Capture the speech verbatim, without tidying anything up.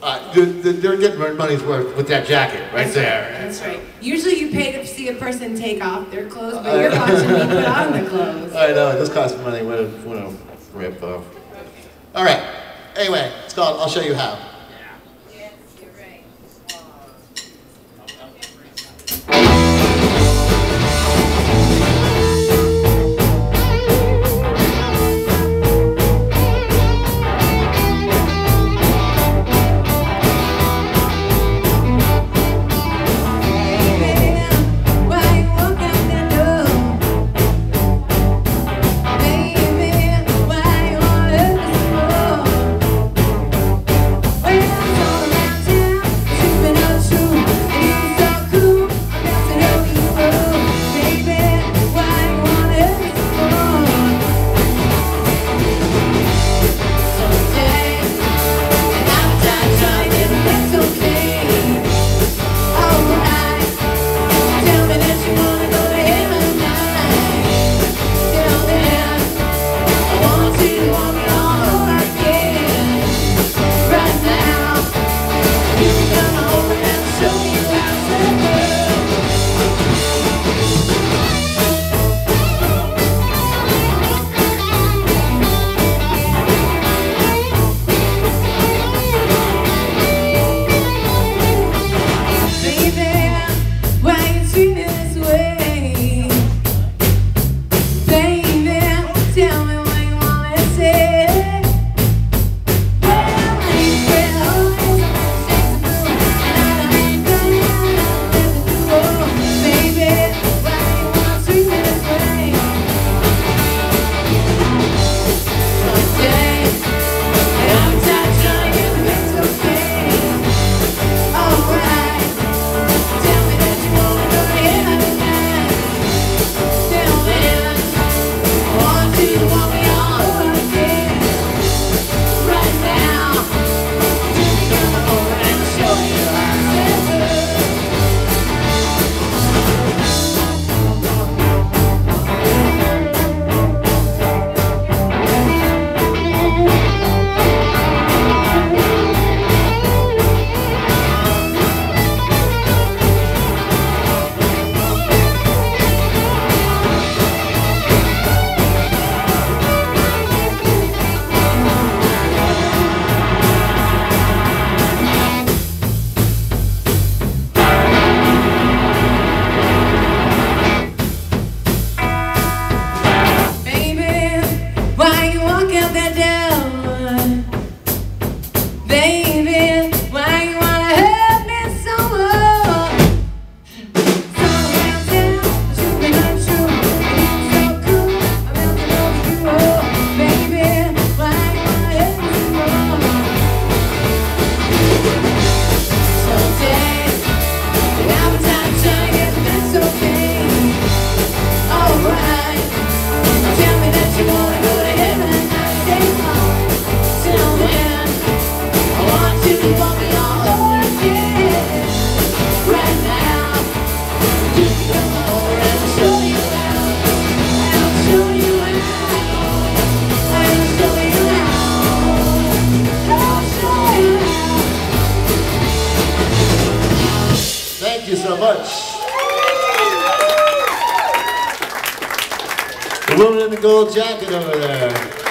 Uh, they're, they're getting their money's worth with that jacket right That's there. Right, that's right. Usually you pay to see a person take off their clothes, but you're watching me put on the clothes. I know, it does cost money. What a, what a rip off. All right. Anyway, it's called I'll Show You How. Yes, you're right. Thank you so much. The woman in the gold jacket over there.